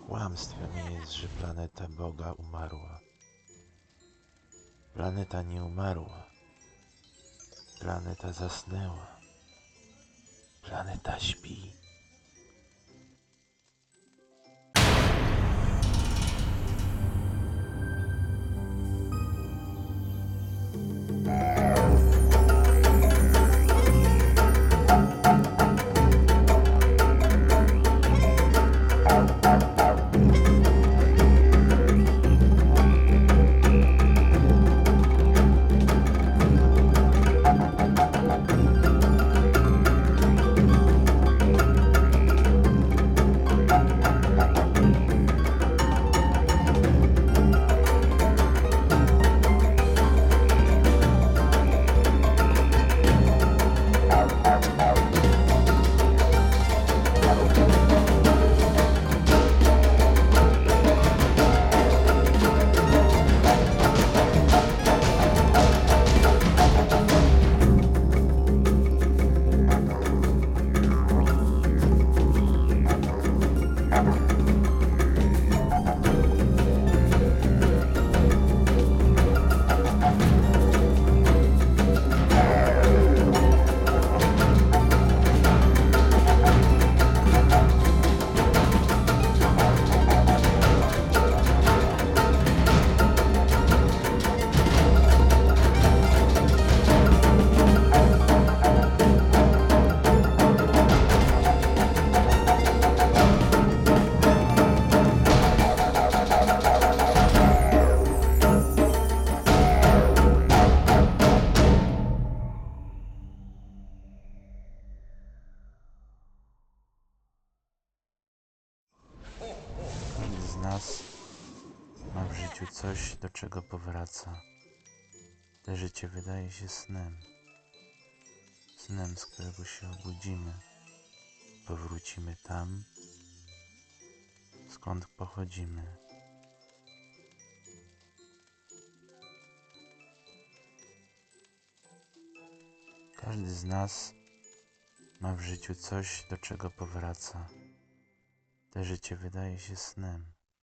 Kłamstwem jest, że planeta Boga umarła. Planeta nie umarła. Planeta zasnęła. Planeta śpi. Każdy z nas ma w życiu coś, do czego powraca. Te życie wydaje się snem. Snem, z którego się obudzimy. Powrócimy tam, skąd pochodzimy. Każdy z nas ma w życiu coś, do czego powraca. Te życie wydaje się snem.